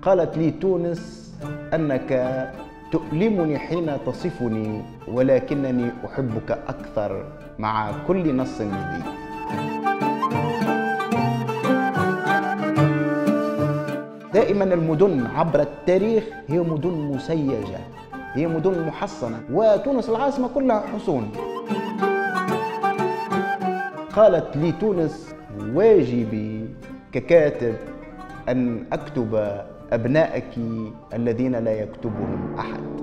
قالت لي تونس أنك تؤلمني حين تصفني، ولكنني أحبك أكثر مع كل نص جديد. دائما المدن عبر التاريخ هي مدن مسيجة، هي مدن محصنة، وتونس العاصمة كلها حصون. قالت لي تونس: واجبي ككاتب أن أكتب أبنائك الذين لا يكتبهم أحد.